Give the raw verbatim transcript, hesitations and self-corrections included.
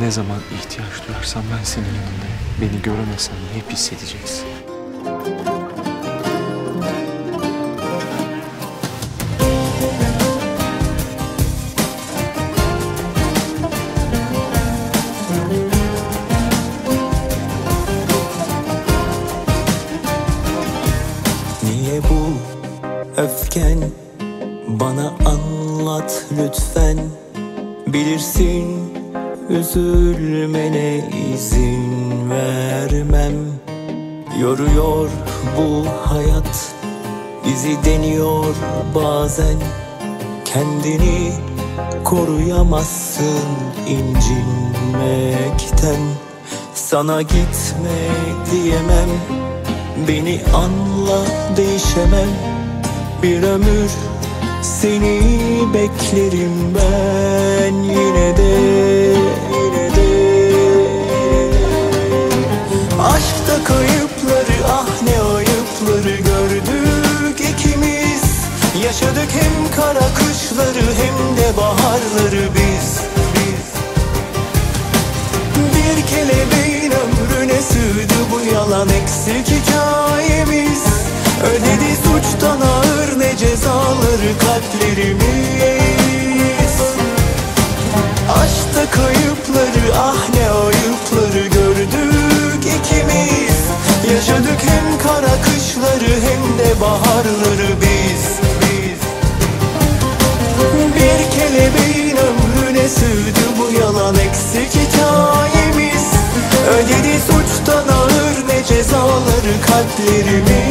ne zaman ihtiyaç duyarsam ben senin yanındayım. Beni göremesen de hep hissedeceksin. Niye bu öfken? Bana anlat lütfen. Bilirsin üzülmene izin vermem. Yoruyor bu hayat, bizi deniyor bazen. Kendini koruyamazsın incinmekten. Sana gitme diyemem, beni anla değişemem. Bir ömür seni beklerim ben yine de, yine de. Aşkta kayıpları, ah ne ayıpları gördük ikimiz. Yaşadık hem kara kışları hem de baharları biz, biz. Bir kelebeğin ömrüne sığdı bu yalan eksik hikayemiz. Ödedi suçtan ağır ne cezaları kalplerimiz. Aşkta kayıpları, ah ne ayıpları gördük ikimiz. Yaşadık hem kara kışları hem de baharları biz, biz. Bir kelebeğin ömrüne sığdı bu yalan eksik hikayemiz. Ödedi suçtan ağır ne cezaları kalplerimiz.